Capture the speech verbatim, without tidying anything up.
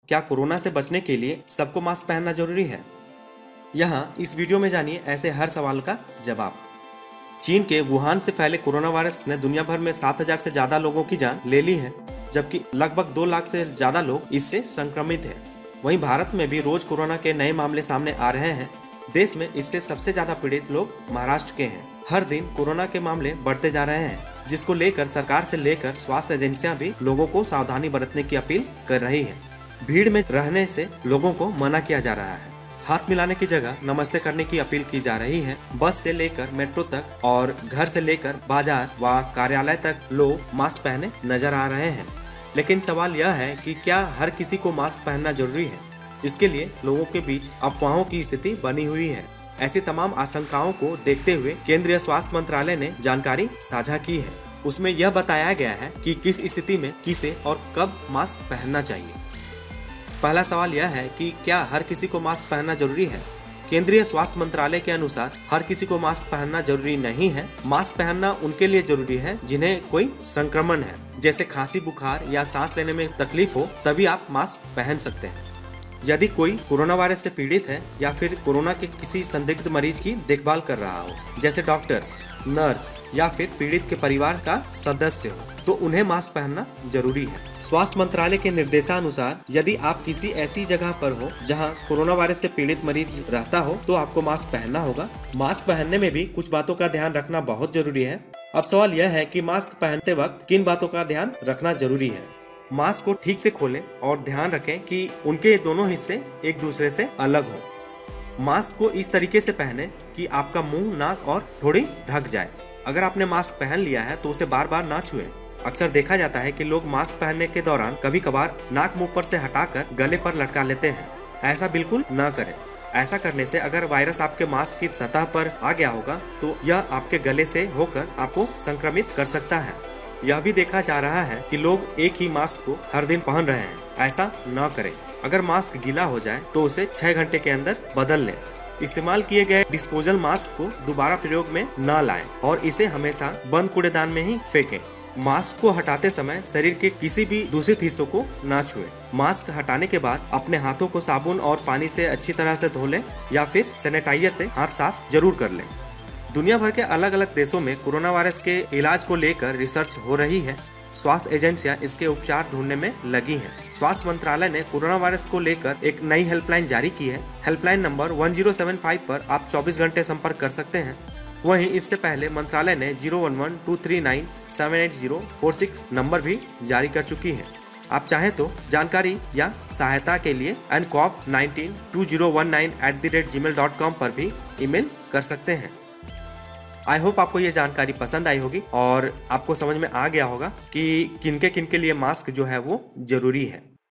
क्या कोरोना से बचने के लिए सबको मास्क पहनना जरूरी है? यहाँ इस वीडियो में जानिए ऐसे हर सवाल का जवाब। चीन के वुहान से फैले कोरोना वायरस ने दुनिया भर में सात हजार से ज्यादा लोगों की जान ले ली है, जबकि लगभग दो लाख से ज्यादा लोग इससे संक्रमित हैं। वहीं भारत में भी रोज कोरोना के नए मामले सामने आ रहे हैं। देश में इससे सबसे ज्यादा पीड़ित लोग महाराष्ट्र के हैं। हर दिन कोरोना के मामले बढ़ते जा रहे हैं, जिसको लेकर सरकार से लेकर स्वास्थ्य एजेंसियां भी लोगों को सावधानी बरतने की अपील कर रही है। भीड़ में रहने से लोगों को मना किया जा रहा है। हाथ मिलाने की जगह नमस्ते करने की अपील की जा रही है। बस से लेकर मेट्रो तक और घर से लेकर बाजार व कार्यालय तक लोग मास्क पहने नजर आ रहे हैं। लेकिन सवाल यह है कि क्या हर किसी को मास्क पहनना जरूरी है? इसके लिए लोगों के बीच अफवाहों की स्थिति बनी हुई है। ऐसी तमाम आशंकाओं को देखते हुए केंद्रीय स्वास्थ्य मंत्रालय ने जानकारी साझा की है। उसमें यह बताया गया है कि किस स्थिति में किसे और कब मास्क पहनना चाहिए। पहला सवाल यह है कि क्या हर किसी को मास्क पहनना जरूरी है? केंद्रीय स्वास्थ्य मंत्रालय के अनुसार हर किसी को मास्क पहनना जरूरी नहीं है। मास्क पहनना उनके लिए जरूरी है जिन्हें कोई संक्रमण है, जैसे खांसी, बुखार या सांस लेने में तकलीफ हो, तभी आप मास्क पहन सकते हैं। यदि कोई कोरोना वायरस से पीड़ित है या फिर कोरोना के किसी संदिग्ध मरीज की देखभाल कर रहा हो, जैसे डॉक्टर्स, नर्स या फिर पीड़ित के परिवार का सदस्य हो, तो उन्हें मास्क पहनना जरूरी है। स्वास्थ्य मंत्रालय के निर्देशानुसार यदि आप किसी ऐसी जगह पर हो जहां कोरोना वायरस से पीड़ित मरीज रहता हो, तो आपको मास्क पहनना होगा। मास्क पहनने में भी कुछ बातों का ध्यान रखना बहुत जरूरी है। अब सवाल यह है कि मास्क पहनते वक्त किन बातों का ध्यान रखना जरूरी है। मास्क को ठीक से खोलें और ध्यान रखें कि उनके दोनों हिस्से एक दूसरे से अलग हों। मास्क को इस तरीके से पहने कि आपका मुंह, नाक और थोड़ी ढक जाए। अगर आपने मास्क पहन लिया है तो उसे बार बार ना छुएं। अक्सर देखा जाता है कि लोग मास्क पहनने के दौरान कभी कभार नाक मुंह पर से हटाकर गले पर लटका लेते हैं। ऐसा बिल्कुल ना करें। ऐसा करने से अगर वायरस आपके मास्क की सतह पर आ गया होगा तो यह आपके गले से होकर आपको संक्रमित कर सकता है। यह भी देखा जा रहा है कि लोग एक ही मास्क को हर दिन पहन रहे हैं। ऐसा न करें। अगर मास्क गीला हो जाए तो उसे छह घंटे के अंदर बदल लें। इस्तेमाल किए गए डिस्पोजल मास्क को दोबारा प्रयोग में न लाएं और इसे हमेशा बंद कूड़ेदान में ही फेंकें। मास्क को हटाते समय शरीर के किसी भी दूषित हिस्सों को न छुएं। मास्क हटाने के बाद अपने हाथों को साबुन और पानी से अच्छी तरह से धो लें या फिर सैनिटाइजर से हाथ साफ जरूर कर लें। दुनिया भर के अलग अलग देशों में कोरोना वायरस के इलाज को लेकर रिसर्च हो रही है। स्वास्थ्य एजेंसियां इसके उपचार ढूंढने में लगी हैं। स्वास्थ्य मंत्रालय ने कोरोना वायरस को लेकर एक नई हेल्पलाइन जारी की है। हेल्पलाइन नंबर एक ज़ीरो सात पाँच पर आप चौबीस घंटे संपर्क कर सकते हैं। वहीं इससे पहले मंत्रालय ने zero one one two three nine seven eight zero four six number भी जारी कर चुकी है। आप चाहें तो जानकारी या सहायता के लिए एन कॉफ nineteen two zero one nine at the rate G mail dot com पर भी ईमेल कर सकते हैं। आई होप आपको ये जानकारी पसंद आई होगी और आपको समझ में आ गया होगा कि किनके किनके लिए मास्क जो है वो जरूरी है।